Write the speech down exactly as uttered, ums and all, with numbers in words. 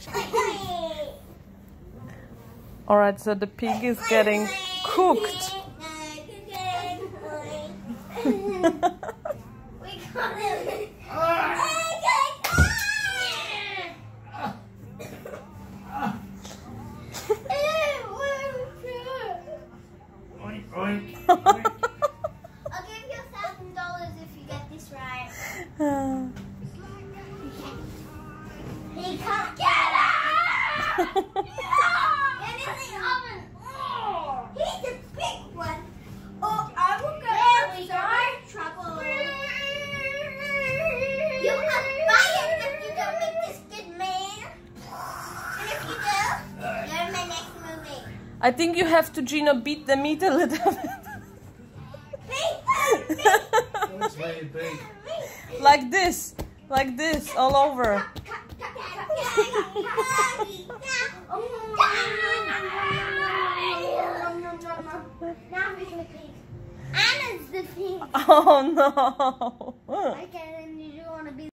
Alright, so the pig is getting cooked. I'll give you a thousand dollars if you get this right. He can't get it! Get in the oven! He's a big one! Oh, I will go really sorry trouble. You are fired if you don't make this good, man. And if you do, you're in my next movie. I think you have to, Gino, beat the meat a little bit. That's very big. Like this. Like this, all over. Anna's the pig. Oh no. I get it.